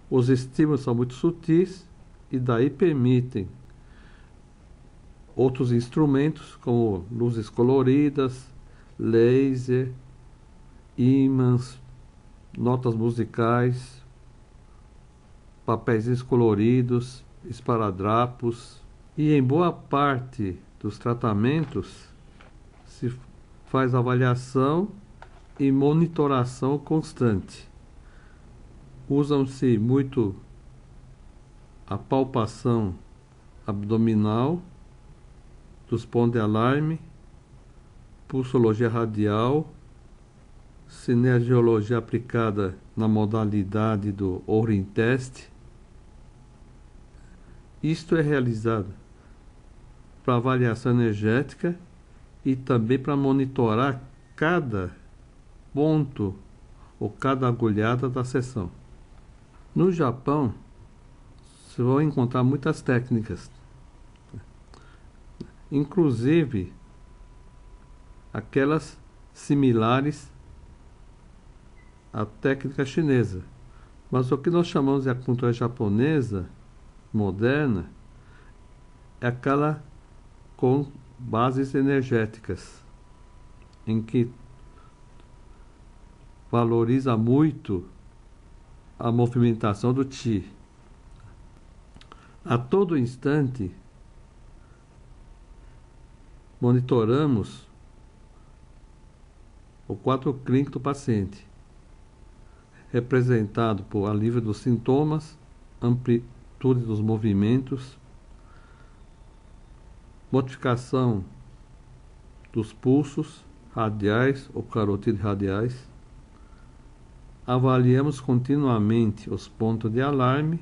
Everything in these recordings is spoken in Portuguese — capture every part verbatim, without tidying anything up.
Os estímulos são muito sutis e daí permitem outros instrumentos como luzes coloridas, laser, ímãs, notas musicais, papéis coloridos, esparadrapos. E em boa parte dos tratamentos se faz avaliação e monitoração constante. Usam-se muito a palpação abdominal, dos pontos de alarme, pulsologia radial, sinergiologia aplicada na modalidade do Orin Test. Isto é realizado para avaliação energética e também para monitorar cada ponto ou cada agulhada da sessão. No Japão, você vai encontrar muitas técnicas, inclusive aquelas similares à técnica chinesa. Mas o que nós chamamos de acupuntura japonesa moderna é aquela com bases energéticas, em que valoriza muito a movimentação do Qi. A todo instante, monitoramos o quadro clínico do paciente, representado por alívio dos sintomas, amplitude dos movimentos, modificação dos pulsos radiais ou carotídeos radiais. Avaliamos continuamente os pontos de alarme,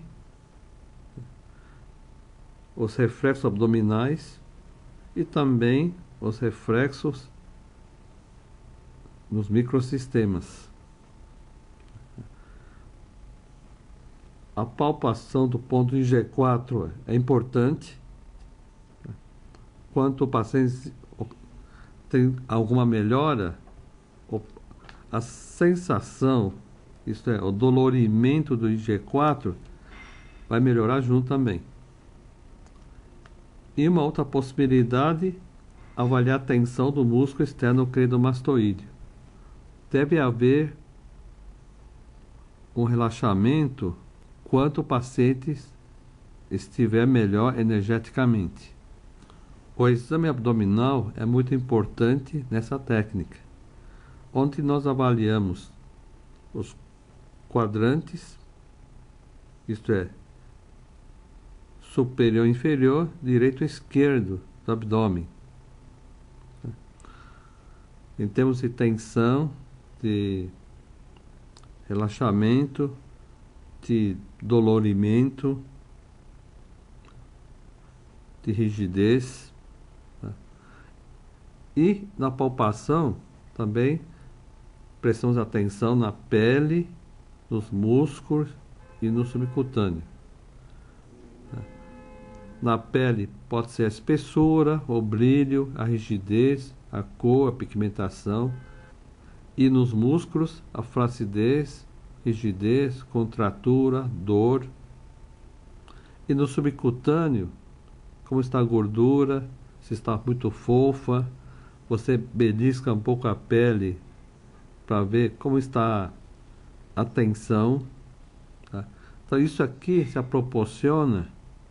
os reflexos abdominais e também os reflexos nos microsistemas. A palpação do ponto em G quatro é importante. Quando o paciente tem alguma melhora, a sensação, isto é, o dolorimento do I G quatro vai melhorar junto também. E uma outra possibilidade, avaliar a tensão do músculo externo cleidomastoideo. Deve haver um relaxamento quanto o paciente estiver melhor energeticamente. O exame abdominal é muito importante nessa técnica, onde nós avaliamos os quadrantes, isto é, superior e inferior, direito e esquerdo do abdômen. Em termos de tensão, de relaxamento, de dolorimento, de rigidez. E na palpação também prestamos atenção na pele, nos músculos e no subcutâneo. Na pele pode ser a espessura, o brilho, a rigidez, a cor, a pigmentação. E nos músculos, a flacidez, rigidez, contratura, dor. E no subcutâneo, como está a gordura, se está muito fofa. Você belisca um pouco a pele para ver como está a tensão. Tá? Então isso aqui já proporciona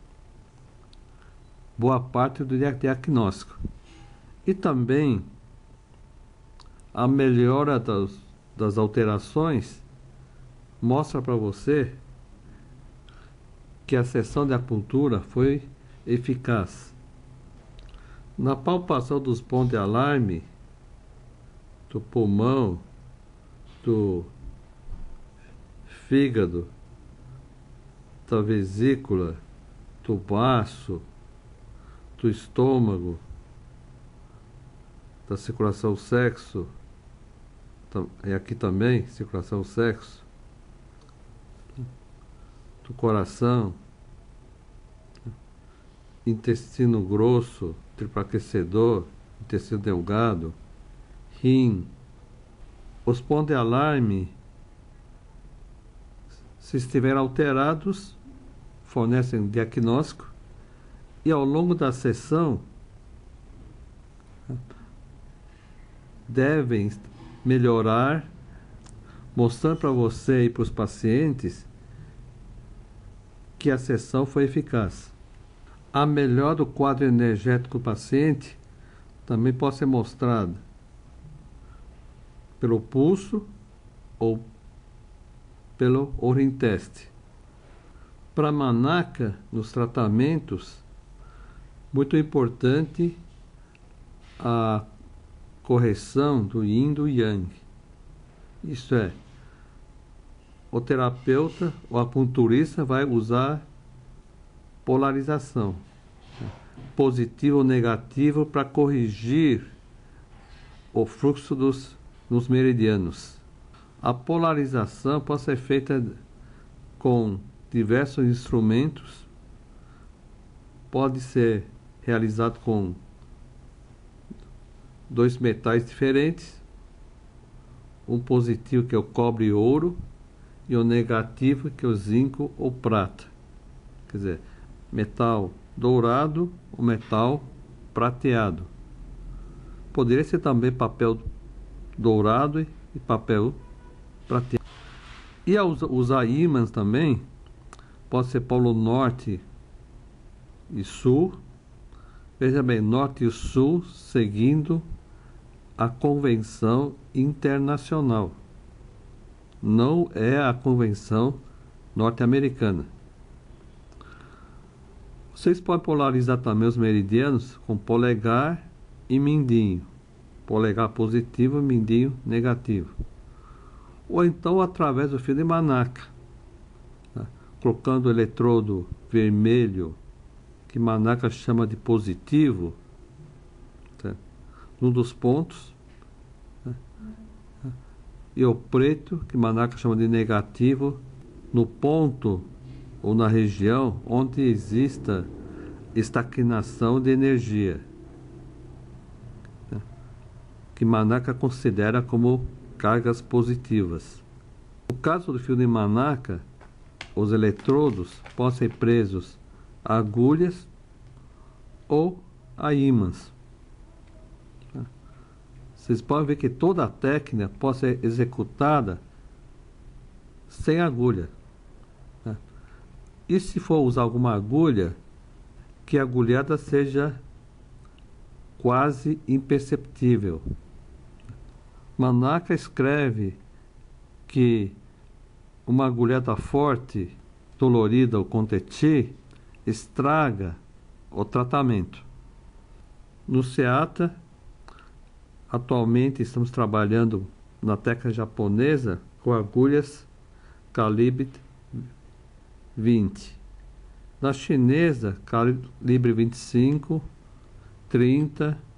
boa parte do diagnóstico. E também a melhora das, das alterações mostra para você que a sessão de acupuntura foi eficaz. Na palpação dos pontos de alarme, do pulmão, do fígado, da vesícula, do baço, do estômago, da circulação sexo, e aqui também, circulação sexo, do coração, intestino grosso, triplaquecedor, intestino delgado, rim. Os pontos de alarme Se estiverem alterados, fornecem diagnóstico e ao longo da sessão devem melhorar, mostrando para você e para os pacientes que a sessão foi eficaz. A melhora do quadro energético do paciente também pode ser mostrada pelo pulso ou pelo urine test. Para a Manaka, nos tratamentos, muito importante a correção do yin e do yang. Isso é, o terapeuta ou acupunturista vai usar polarização, positivo ou negativo, para corrigir o fluxo dos, dos meridianos. A polarização pode ser feita com diversos instrumentos, pode ser realizado com dois metais diferentes, um positivo que é o cobre e ouro e o negativo que é o zinco ou prata, quer dizer, metal dourado ou metal prateado. Poderia ser também papel dourado e papel prateado. E ao usar ímãs também, pode ser polo norte e sul. Veja bem, norte e sul seguindo a convenção internacional. Não é a convenção norte-americana. Vocês podem polarizar também os meridianos com polegar e mindinho. Polegar positivo e mindinho negativo. Ou então através do fio de Manaka, tá? Colocando o eletrodo vermelho, que Manaka chama de positivo, tá? Num dos pontos, tá? E o preto, que Manaka chama de negativo, no ponto ou na região onde exista estagnação de energia, tá? Que Manaka considera como cargas positivas. No caso do fio de Manaka, os eletrodos podem ser presos a agulhas ou a ímãs. Vocês podem ver que toda a técnica pode ser executada sem agulha. E se for usar alguma agulha, que a agulhada seja quase imperceptível. Manaka escreve que uma agulhada forte, dolorida ou com teti, estraga o tratamento. No SEATA, atualmente estamos trabalhando na técnica japonesa com agulhas calibre vinte. Na chinesa, calibre vinte e cinco, trinta